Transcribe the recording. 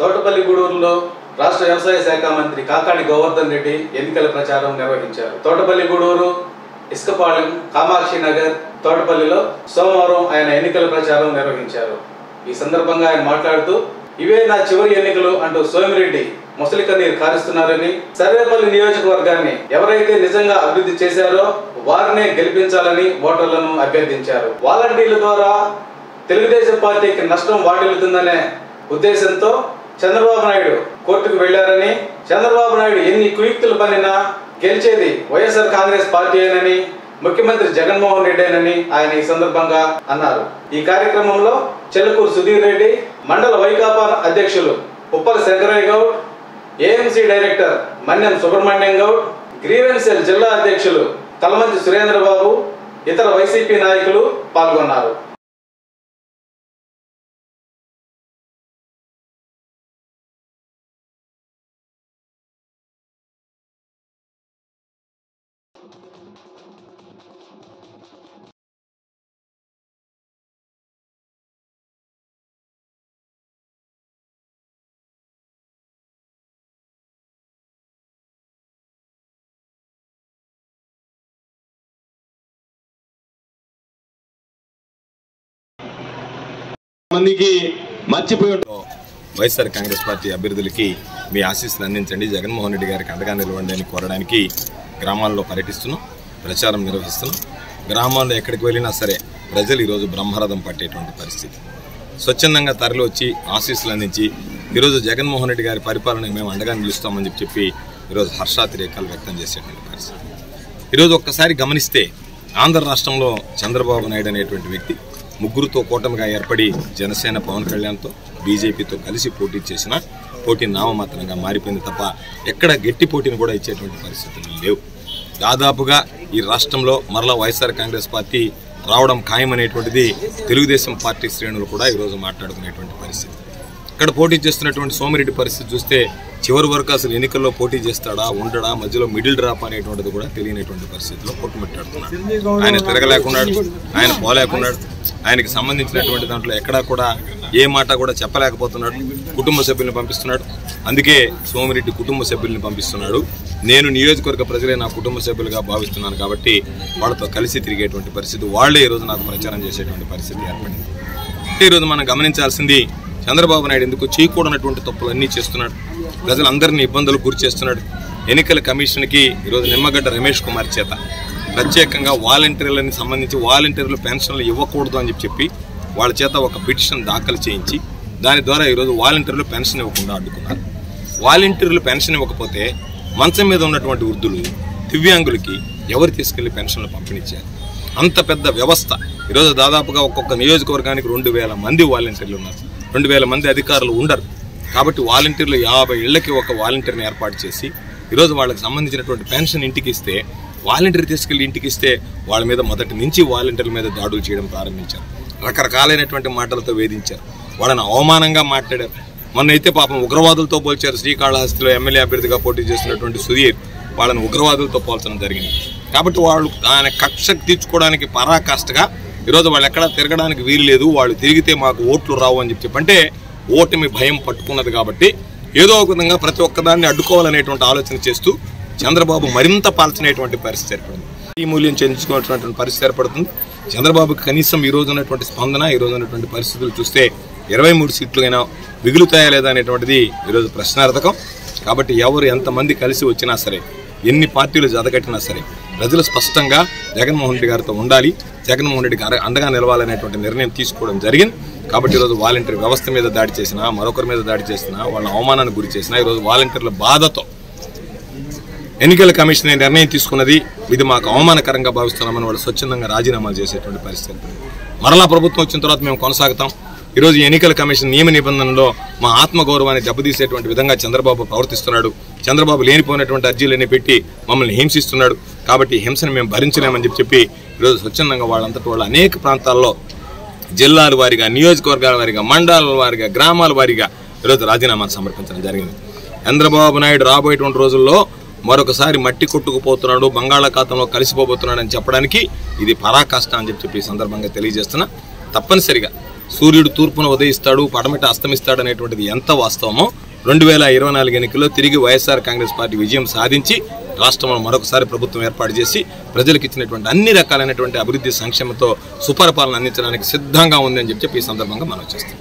తోటపల్లి గూడూరులో రాష్ట్ర వ్యవసాయ శాఖ మంత్రి కాకాణి గోవర్ధన్ రెడ్డి ఎన్నికల ప్రచారం నిర్వహించారు. తోటపల్లి గూడూరు, ఇసుకపాలెం, కామాక్షి నగర్, తోటపల్లిలో సోమవారం ఆయన ఎన్నికల ప్రచారం నిర్వహించారు. ఈ సందర్భంగా ఆయన మాట్లాడుతూ, ఇవే నా చివరి ఎన్నికలు అంటూ సోమిరెడ్డి ముసలి కన్నీరు కారుస్తున్నారని, సర్వేపల్లి నియోజకవర్గాన్ని ఎవరైతే నిజంగా అభివృద్ధి చేశారో వారినే గెలిపించాలని ఓటర్లను అభ్యర్థించారు. వాలంటీర్ల ద్వారా తెలుగుదేశం పార్టీకి నష్టం వాటిల్లుతుందనే ఉద్దేశంతో చంద్రబాబు నాయుడు కోర్టుకు వెళ్లారని, చంద్రబాబు నాయుడు ఎన్ని కుయుక్తులు పనినా గెలిచేది వైఎస్ఆర్ కాంగ్రెస్ పార్టీయేనని, ముఖ్యమంత్రి జగన్మోహన్ రెడ్డేనని ఆయన ఈ సందర్భంగా అన్నారు. ఈ కార్యక్రమంలో చెల్లకూరు సుధీర్ రెడ్డి, మండల వైకాపా అధ్యక్షులు Uppala Shankaraiah Goud, AMC director Manyam Subrahmanyam Goud, grievance cell జిల్లా అధ్యక్షులు తలమంచి సురేంద్రబాబు, ఇతర వైసీపీ నాయకులు పాల్గొన్నారు. మందికి మర్చిపోయి వైఎస్ఆర్ కాంగ్రెస్ పార్టీ అభ్యర్థులకి మీ ఆశీస్సులు అందించండి, జగన్మోహన్ రెడ్డి గారికి అండగా నిలవండి అని కోరడానికి గ్రామాల్లో పర్యటిస్తున్నాం, ప్రచారం నిర్వహిస్తున్నాం. గ్రామాల్లో ఎక్కడికి వెళ్ళినా సరే ప్రజలు ఈరోజు బ్రహ్మరథం పట్టేటువంటి పరిస్థితి. స్వచ్ఛందంగా తరలి వచ్చి ఆశీస్సులు అందించి ఈరోజు జగన్మోహన్ రెడ్డి గారి పరిపాలనకు మేము అండగా నిలుస్తామని చెప్పి ఈరోజు హర్షాతిరేకాలు వ్యక్తం చేసేటువంటి పరిస్థితి. ఈరోజు ఒక్కసారి గమనిస్తే ఆంధ్ర రాష్ట్రంలో చంద్రబాబు నాయుడు అనేటువంటి వ్యక్తి ముగ్గురుతో కూటమిగా ఏర్పడి జనసేన పవన్ కళ్యాణ్తో బీజేపీతో కలిసి పోటీ చేసిన పోటీ నామమాత్రంగా మారిపోయింది తప్ప ఎక్కడ గట్టి పోటీని కూడా ఇచ్చేటువంటి పరిస్థితులు లేవు. దాదాపుగా ఈ రాష్ట్రంలో మరలా వైఎస్ఆర్ కాంగ్రెస్ పార్టీ రావడం ఖాయమనేటువంటిది తెలుగుదేశం పార్టీ శ్రేణులు కూడా ఈరోజు మాట్లాడుకునేటువంటి పరిస్థితి. ఇక్కడ పోటీ చేస్తున్నటువంటి సోమిరెడ్డి పరిస్థితి చూస్తే చివరి వరకు అసలు ఎన్నికల్లో పోటీ చేస్తాడా, ఉండడా, మధ్యలో మిడిల్ డ్రాప్ అనేటువంటిది కూడా తెలియనటువంటి పరిస్థితిలో కొట్టుమిట్టాడుతున్నాడు. ఆయన తిరగలేకున్నాడు, ఆయన పోలేకున్నాడు, ఆయనకి సంబంధించినటువంటి దాంట్లో ఎక్కడా కూడా ఏ మాట కూడా చెప్పలేకపోతున్నాడు. కుటుంబ సభ్యుల్ని పంపిస్తున్నాడు. అందుకే సోమిరెడ్డి కుటుంబ సభ్యుల్ని పంపిస్తున్నాడు. నేను నియోజకవర్గ ప్రజలే నా కుటుంబ సభ్యులుగా భావిస్తున్నాను కాబట్టి వాళ్ళతో కలిసి తిరిగేటువంటి పరిస్థితి, వాళ్లే ఈరోజు నాకు ప్రచారం చేసేటువంటి పరిస్థితి ఏర్పడింది. అంటే ఈరోజు మనం గమనించాల్సింది, చంద్రబాబు నాయుడు ఎందుకు చేయకూడనటువంటి తప్పులన్నీ చేస్తున్నాడు, ప్రజలందరినీ ఇబ్బందులకు గురి చేస్తున్నాడు. ఎన్నికల కమిషన్కి ఈరోజు నిమ్మగడ్డ రమేష్ కుమార్ చేత ప్రత్యేకంగా వాలంటీర్లని సంబంధించి వాలంటీర్లు పెన్షన్లు ఇవ్వకూడదు అని చెప్పి వాళ్ళ చేత ఒక పిటిషన్ దాఖలు చేయించి దాని ద్వారా ఈరోజు వాలంటీర్లు పెన్షన్ ఇవ్వకుండా అడ్డుకున్నారు. వాలంటీర్లు పెన్షన్ ఇవ్వకపోతే మంచం మీద ఉన్నటువంటి వృద్ధులు, దివ్యాంగులకి ఎవరు తీసుకెళ్లి పెన్షన్లు పంపిణీ చేయాలి? అంత పెద్ద వ్యవస్థ. ఈరోజు దాదాపుగా ఒక్కొక్క నియోజకవర్గానికి 2000 మంది వాలంటీర్లు ఉన్నారు, 2000 మంది అధికారులు ఉండరు. కాబట్టి వాలంటీర్లు 50 ఇళ్లకి ఒక వాలంటీర్ని ఏర్పాటు చేసి ఈరోజు వాళ్ళకి సంబంధించినటువంటి పెన్షన్ ఇంటికి ఇస్తే, వాలంటీర్ తీసుకెళ్లి ఇంటికి ఇస్తే వాళ్ళ మీద మొదటి నుంచి వాలంటీర్ల మీద దాడులు చేయడం ప్రారంభించారు. రకరకాలైనటువంటి మాటలతో వేధించారు, వాళ్ళని అవమానంగా మాట్లాడారు. మొన్న అయితే పాపం ఉగ్రవాదులతో పోల్చారు. శ్రీకాళహస్తిలో ఎమ్మెల్యే అభ్యర్థిగా పోటీ చేస్తున్నటువంటి సుధీర్ వాళ్ళని ఉగ్రవాదులతో పోల్చడం జరిగింది. కాబట్టి వాళ్ళు ఆయన కక్ష తీర్చుకోవడానికి పరాకాష్ఠగా ఈరోజు వాళ్ళు ఎక్కడా తిరగడానికి వీలు లేదు, వాళ్ళు తిరిగితే మాకు ఓట్లు రావు అని అంటే ఓటమి భయం పట్టుకున్నది. కాబట్టి ఏదో ఒక విధంగా ప్రతి ఒక్కదాన్ని అడ్డుకోవాలనేటువంటి ఆలోచన చేస్తూ చంద్రబాబు మరింత పాల్చినటువంటి పరిస్థితి ఏర్పడింది. ఈ మూల్యం చెల్లించుకున్నటువంటి పరిస్థితి ఏర్పడుతుంది. చంద్రబాబుకి కనీసం ఈ రోజు ఉన్నటువంటి స్పందన, ఈ రోజు ఉన్నటువంటి పరిస్థితులు చూస్తే 23 సీట్లు అయినా మిగులుతాయా లేదా అనేటువంటిది ఈరోజు ప్రశ్నార్థకం. కాబట్టి ఎవరు ఎంతమంది కలిసి వచ్చినా సరే, ఎన్ని పార్టీలు జతకట్టినా సరే ప్రజలు స్పష్టంగా జగన్మోహన్ రెడ్డి గారితో ఉండాలి, జగన్మోహన్ రెడ్డికి అండగా నిలవాలనేటువంటి నిర్ణయం తీసుకోవడం జరిగింది. కాబట్టి ఈరోజు వాలంటీర్ వ్యవస్థ మీద దాడి చేసినా, మరొకరి మీద దాడి చేసినా, వాళ్ళ అవమానానికి గురి చేసినా, ఈరోజు వాలంటీర్ల బాధతో ఎన్నికల కమిషన్ నిర్ణయం తీసుకున్నది, ఇది మాకు అవమానకరంగా భావిస్తున్నామని వాళ్ళు స్వచ్ఛందంగా రాజీనామాలు చేసేటువంటి పరిస్థితి. మరలా ప్రభుత్వం వచ్చిన తర్వాత మేము కొనసాగుతాం. ఈరోజు ఎన్నికల కమిషన్ నియమ నిబంధనలో మా ఆత్మగౌరవాన్ని దెబ్బతీసేటువంటి విధంగా చంద్రబాబు ప్రవర్తిస్తున్నాడు. చంద్రబాబు లేనిపోయినటువంటి అర్జీలన్నీ పెట్టి మమ్మల్ని హింసిస్తున్నాడు. కాబట్టి హింసను మేము భరించలేమని చెప్పి ఈరోజు స్వచ్ఛందంగా వాళ్ళంతటి వాళ్ళు అనేక ప్రాంతాల్లో జిల్లాల వారీగా, నియోజకవర్గాల వారీగా, మండలాల వారీగా, గ్రామాల వారీగా ఈరోజు రాజీనామాలు సమర్పించడం జరిగింది. చంద్రబాబు నాయుడు రాబోయేటువంటి రోజుల్లో మరొకసారి మట్టి కొట్టుకుపోతున్నాడు, బంగాళాఖాతంలో కలిసిపోబోతున్నాడు అని చెప్పడానికి ఇది పరాకాష్ట అని చెప్పి ఈ సందర్భంగా తెలియజేస్తున్నా. తప్పనిసరిగా సూర్యుడు తూర్పున ఉదయిస్తాడు, పడమట అస్తమిస్తాడు అనేటువంటిది ఎంత వాస్తవమో 2024 ఎన్నికల్లో తిరిగి వైఎస్ఆర్ కాంగ్రెస్ పార్టీ విజయం సాధించి రాష్ట్రంలో మరొకసారి ప్రభుత్వం ఏర్పాటు చేసి ప్రజలకు ఇచ్చినటువంటి అన్ని రకాలైనటువంటి అభివృద్ధి సంక్షేమంతో సుపరిపాలన అందించడానికి సిద్ధంగా ఉందని చెప్పి ఈ సందర్భంగా మనం చేస్తాం.